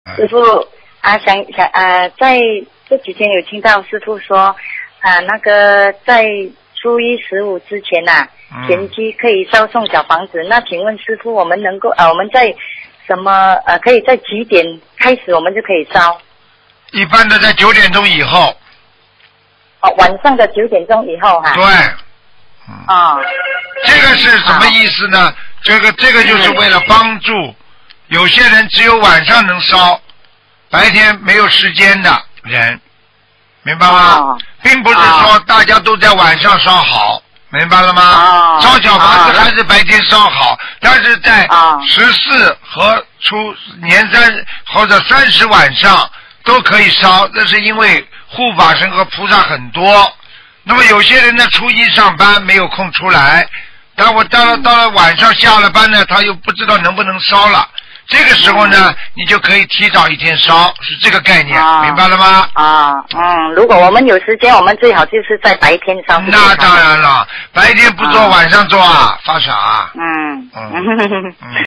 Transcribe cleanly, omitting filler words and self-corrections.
师傅在这几天有听到师傅说那个在初一15之前前期可以烧送小房子。那请问师傅，我们能够我们在什么可以在几点开始我们就可以烧？ 一般的在9点钟以后。 晚上的9点钟以后对。这个是什么意思呢？这个就是为了帮助有些人只有晚上能烧，白天没有时间的人，明白吗？并不是说大家都在晚上烧好，明白了吗？烧小房子还是白天烧好，但是在14和年3或者30晚上都可以烧，那是因为护法神和菩萨很多。那么有些人呢，初一上班没有空出来，但我到了晚上下了班呢，他又不知道能不能烧了。这个时候呢，你就可以提早一天烧，是这个概念，明白了吗？ 如果我们有时间，我们最好就是在白天烧。 那当然了，白天不做，晚上做啊，发傻啊。